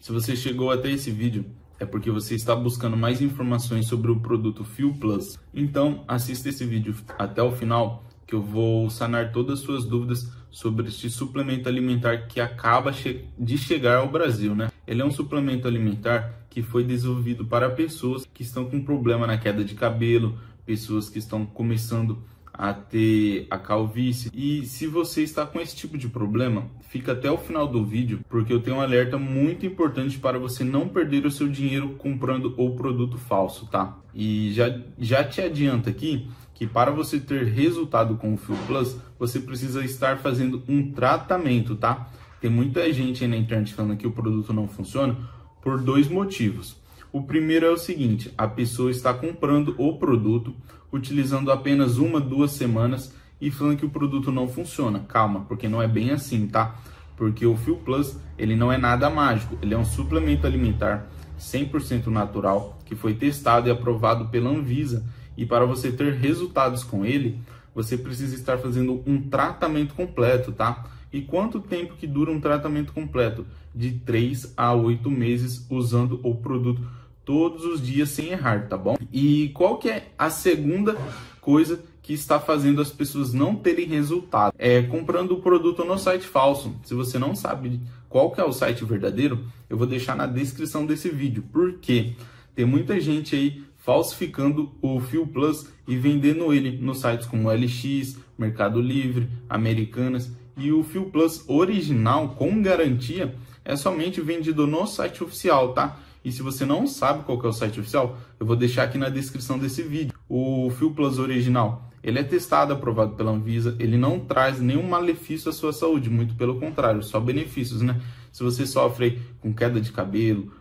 Se você chegou até esse vídeo, é porque você está buscando mais informações sobre o produto Fuel Plus. Então, assista esse vídeo até o final, que eu vou sanar todas as suas dúvidas sobre este suplemento alimentar que acaba de chegar ao Brasil, né? Ele é um suplemento alimentar que foi desenvolvido para pessoas que estão com problema na queda de cabelo, pessoas que estão começando a ter a calvície. E se você está com esse tipo de problema, fica até o final do vídeo, porque eu tenho um alerta muito importante para você não perder o seu dinheiro comprando o produto falso, tá? E já te adianta aqui que para você ter resultado com o Fuel Plus, você precisa estar fazendo um tratamento, tá? Tem muita gente aí na internet falando que o produto não funciona por dois motivos. O primeiro é o seguinte: a pessoa está comprando o produto, utilizando apenas 1-2 semanas e falando que o produto não funciona. Calma, porque não é bem assim, tá? Porque o Fuel Plus, ele não é nada mágico, ele é um suplemento alimentar 100% natural, que foi testado e aprovado pela Anvisa. E para você ter resultados com ele, você precisa estar fazendo um tratamento completo, tá? E quanto tempo que dura um tratamento completo? De 3 a 8 meses usando o produto todos os dias sem errar, tá bom? E qual que é a segunda coisa que está fazendo as pessoas não terem resultado? É comprando o produto no site falso. Se você não sabe qual que é o site verdadeiro, eu vou deixar na descrição desse vídeo. Por quê? Tem muita gente aí falsificando o Fuel Plus e vendendo ele nos sites como LX, Mercado Livre, Americanas. E o Fuel Plus original, com garantia, é somente vendido no site oficial, tá? E se você não sabe qual que é o site oficial, eu vou deixar aqui na descrição desse vídeo. O Fuel Plus original, ele é testado, aprovado pela Anvisa, ele não traz nenhum malefício à sua saúde, muito pelo contrário, só benefícios, né? Se você sofre com queda de cabelo,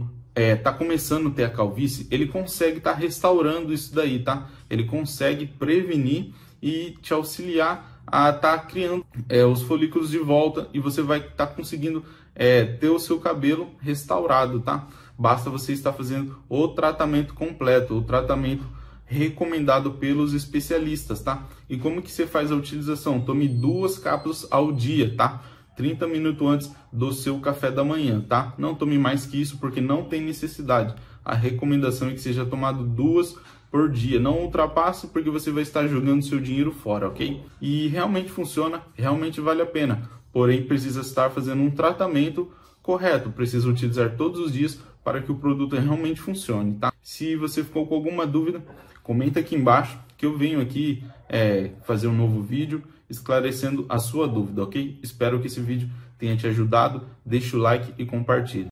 tá começando a ter a calvície, ele consegue estar restaurando isso daí, tá? Ele consegue prevenir e te auxiliar a estar criando os folículos de volta, e você vai estar conseguindo ter o seu cabelo restaurado, tá? Basta você estar fazendo o tratamento completo, o tratamento recomendado pelos especialistas, tá? E como que você faz a utilização? Tome 2 cápsulas ao dia, tá? 30 minutos antes do seu café da manhã, tá? Não tome mais que isso, porque não tem necessidade. A recomendação é que seja tomado 2 por dia. Não ultrapasse, porque você vai estar jogando seu dinheiro fora, ok? E realmente funciona, realmente vale a pena. Porém, precisa estar fazendo um tratamento correto. Precisa utilizar todos os dias para que o produto realmente funcione, tá? Se você ficou com alguma dúvida, comenta aqui embaixo que eu venho aqui fazer um novo vídeo esclarecendo a sua dúvida, ok? Espero que esse vídeo tenha te ajudado. Deixa o like e compartilhe.